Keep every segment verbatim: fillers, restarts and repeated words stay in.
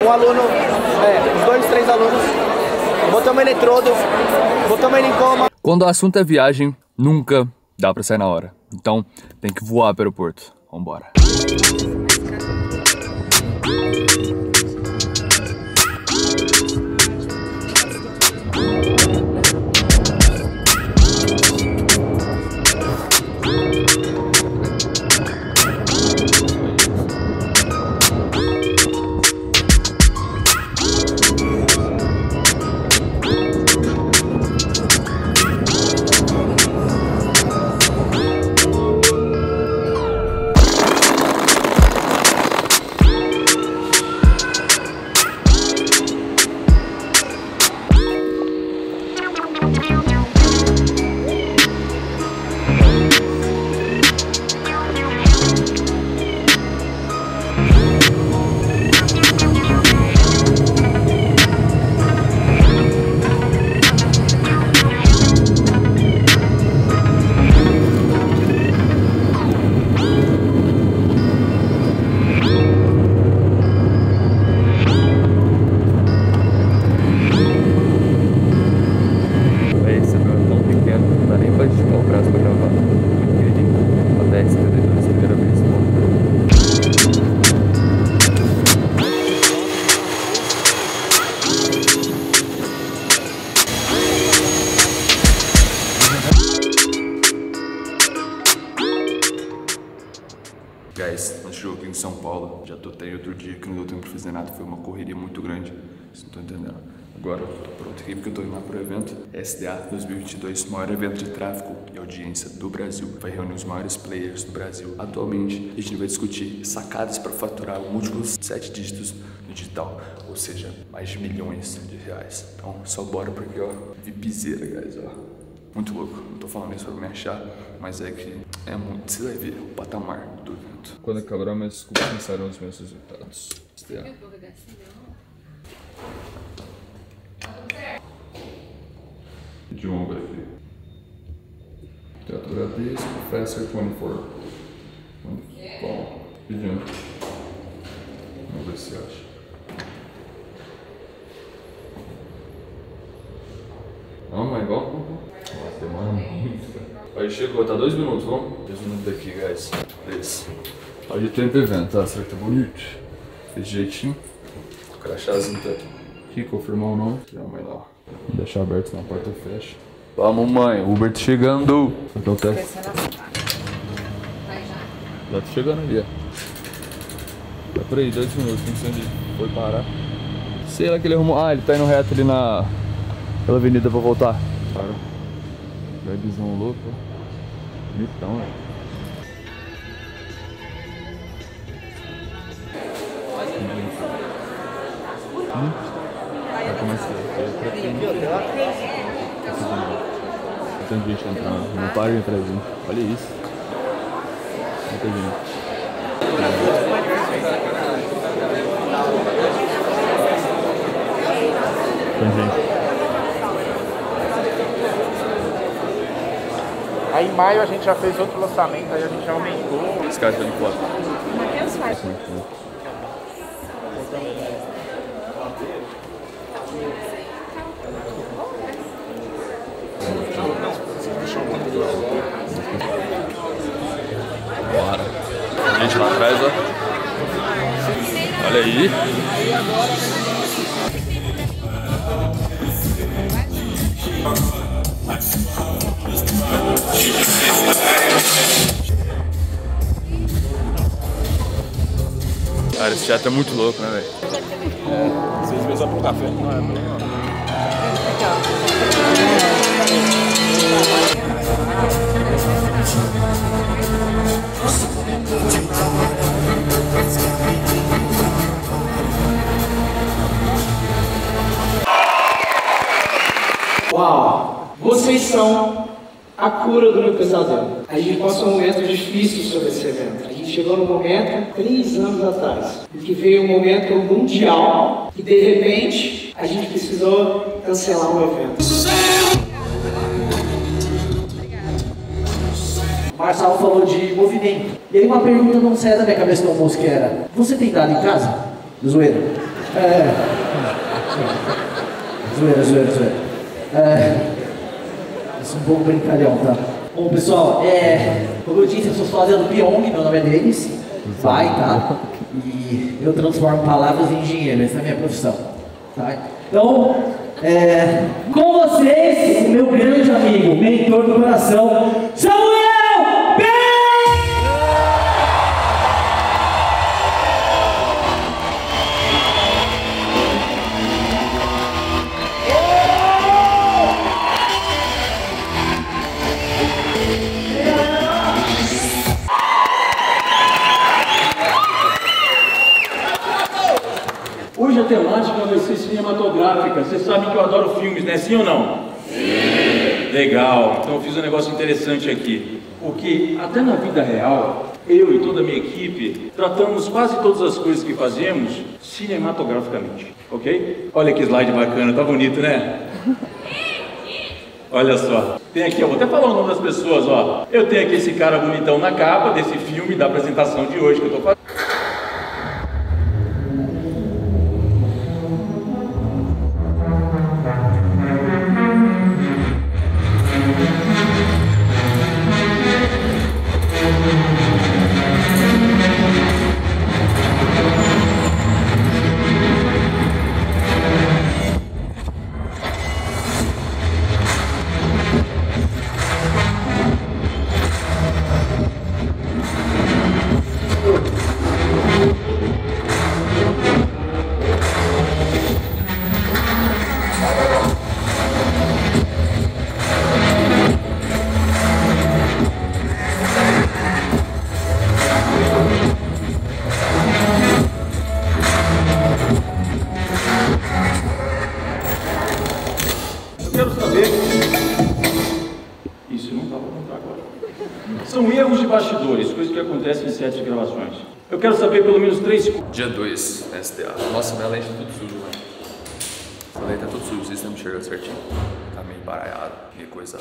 Um aluno, é, os dois, três alunos, botamos eletrodo, botamos ele em coma. Quando o assunto é viagem, nunca dá pra sair na hora. Então, tem que voar pro aeroporto. Vambora. Guys, no jogo aqui em São Paulo, já tô até outro dia que não deu tempo pra fazer nada, foi uma correria muito grande, vocês não estão entendendo. Agora eu tô pronto aqui porque eu tô indo lá pro evento S D A dois mil e vinte e dois, maior evento de tráfego e audiência do Brasil. Vai reunir os maiores players do Brasil atualmente e a gente vai discutir sacadas para faturar múltiplos sete dígitos no digital, ou seja, mais de milhões de reais. Então só bora porque ó, VIPzeira, guys, ó. Muito louco, não tô falando isso pra me achar, mas é que é muito, você vai ver o patamar do evento. Quando acabar minhas desculpas, começarão os meus resultados. Geography. Literatura desse, Professor vinte e quatro. Bom, pedindo. Vamos ver se acha. Não, mas igual. Nossa, demora muito. Aí chegou, tá dois minutos, vamos? Dois minutos daqui, guys. Beleza. Hoje tem evento, tá? Será que tá bonito? Desse jeitinho. O crachazinho tá aqui, confirmar o nome. Já, mãe lá. Vou deixar aberto, senão a porta fecha. Vamos, mãe, o Uber tá chegando. Então tá. Já tá chegando ali, ó. Tá por aí, dois minutos, não sei onde foi parar. Sei lá que ele arrumou. Ah, ele tá indo reto ali na. Pela avenida pra voltar. Claro. Webzão louco. Bonitão, velho. Hum? Vai começar. Tem gente entrando. Não para de entrar, gente. Olha isso. Muita gente. Tem gente. Aí em maio a gente já fez outro lançamento, aí a gente já aumentou. Esse cara tá de foto. Matheus faz. Bora. Gente lá atrás, ó. Olha aí. Cara, esse teatro é muito louco, né, velho? É, vocês vezes só pro café. Não é, não. Uau! Vocês são a cura do meu pesadelo. A gente passou um momento difícil sobre esse evento. A gente chegou no momento, três anos atrás, em que veio um momento mundial e de repente a gente precisou cancelar o evento. O Marçal falou de movimento. E aí uma pergunta não saia da minha cabeça no almoço que era: você tem dado em casa? Zoeira. É. Zoeira, zoeira, zoeira. É. Eu sou um pouco brincalhão, tá? Bom, pessoal, é. Como eu disse, eu sou sósia do Pyong, meu nome é Denis. Vai, tá? E eu transformo palavras em dinheiro, essa é a minha profissão. Tá? Então, é. Com vocês, o meu grande amigo, mentor do coração, Samuel! Hoje a temática vai ser cinematográfica. Vocês sabem que eu adoro filmes, né? Sim ou não? Sim! Legal. Então eu fiz um negócio interessante aqui. Porque até na vida real, eu e toda a minha equipe tratamos quase todas as coisas que fazemos cinematograficamente. Ok? Olha que slide bacana, tá bonito, né? Olha só. Tem aqui, eu vou até falar o nome das pessoas, ó. Eu tenho aqui esse cara bonitão na capa desse filme, da apresentação de hoje que eu tô fazendo. Quero saber, isso não dá para contar agora, são erros de bastidores, coisas que acontecem em sets de gravações. Eu quero saber pelo menos três... Dia dois, S D A. Nossa, minha lente tá tudo sujo, velho. Essa lente tá tudo sujo, vocês estão me enxergando certinho? Tá meio baralhado, meio coisado.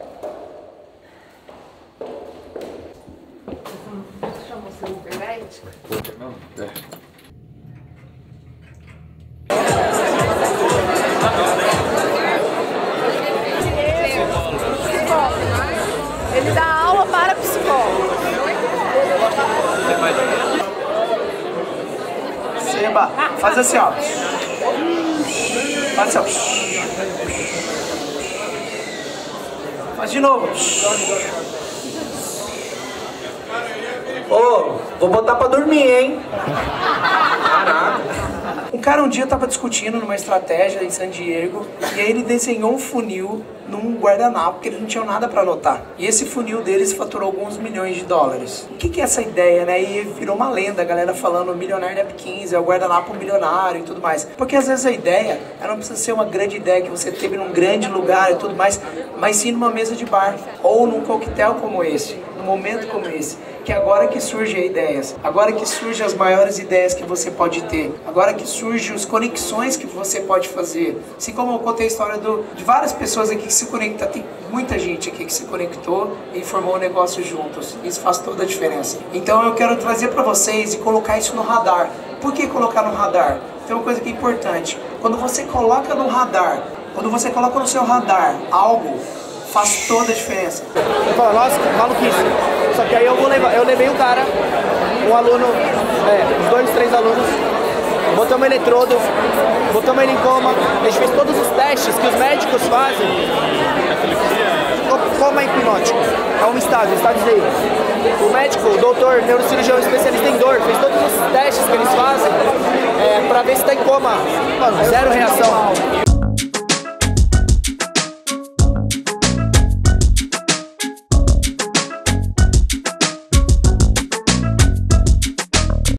Chamou você na internet? Não, é. Ele dá aula para psicólogos. Seba, faz assim, ó. Faz assim, ó. Faz de novo. Ô, vou botar pra dormir, hein? Caraca. Um cara um dia tava discutindo numa estratégia em San Diego e aí ele desenhou um funil num guardanapo porque ele não tinha nada pra anotar. E esse funil deles faturou alguns milhões de dólares. O que que é essa ideia, né? E virou uma lenda, a galera falando milionário da quinze, é o guardanapo milionário e tudo mais. Porque às vezes a ideia, ela não precisa ser uma grande ideia que você teve num grande lugar e tudo mais, mas sim numa mesa de bar ou num coquetel como esse, num momento como esse. Que agora que surgem ideias, agora que surgem as maiores ideias que você pode ter, agora que surgem as conexões que você pode fazer. Assim como eu contei a história do, de várias pessoas aqui que se conectam, tem muita gente aqui que se conectou e formou um negócio juntos. Isso faz toda a diferença. Então eu quero trazer para vocês e colocar isso no radar. Por que colocar no radar? Tem uma coisa que é importante. Quando você coloca no radar, quando você coloca no seu radar algo, faz toda a diferença. Você fala, nossa, maluquice. Só que aí eu, vou levar, eu levei um cara, um aluno, é, uns dois, três alunos, botamos eletrodo, botamos ele em coma, a gente fez todos os testes que os médicos fazem. Coma hipnótico, é um estágio, estágio Z. O médico, o doutor, neurocirurgião especialista em dor, fez todos os testes que eles fazem é, pra ver se tá em coma. Mano, zero reação.